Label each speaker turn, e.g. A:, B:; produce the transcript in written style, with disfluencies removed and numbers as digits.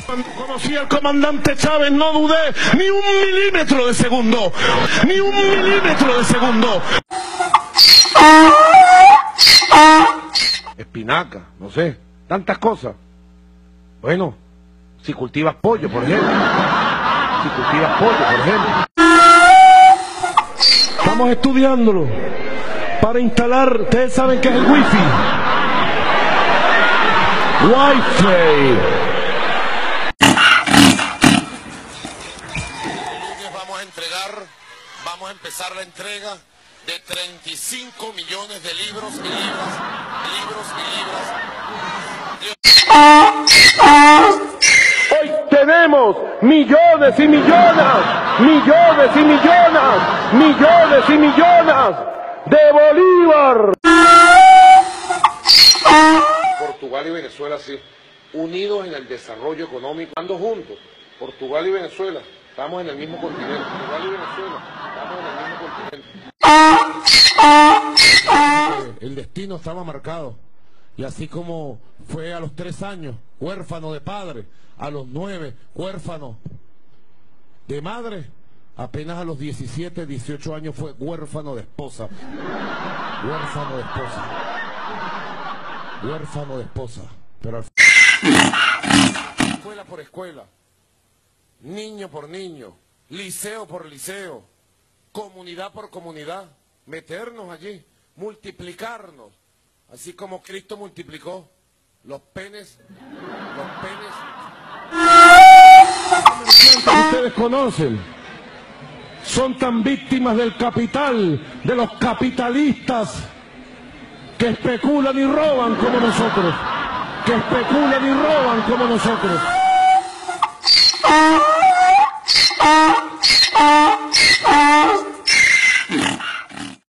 A: Cuando conocí al comandante Chávez no dudé ni un milímetro de segundo, ni un milímetro de segundo. Espinaca, no sé, tantas cosas. Bueno, si cultivas pollo, por ejemplo. Si cultivas pollo, por ejemplo. Estamos estudiándolo para instalar, ustedes saben qué es el wifi. Wi-Fi. Vamos a empezar la entrega de 35 millones de libros y libras. Hoy tenemos millones y millones de Bolívar. Portugal y Venezuela, sí, unidos en el desarrollo económico, ando juntos. Portugal y Venezuela, estamos en el mismo continente. Portugal y Venezuela, estamos en el mismo continente. El destino estaba marcado. Y así como fue a los 3 años, huérfano de padre, a los 9, huérfano de madre, apenas a los 17, 18 años fue huérfano de esposa. Huérfano de esposa. Huérfano de esposa. Pero al escuela por escuela, niño por niño, liceo por liceo, comunidad por comunidad, meternos allí, multiplicarnos, así como Cristo multiplicó los penes. Ustedes conocen, son tan víctimas del capital, de los capitalistas que especulan y roban como nosotros,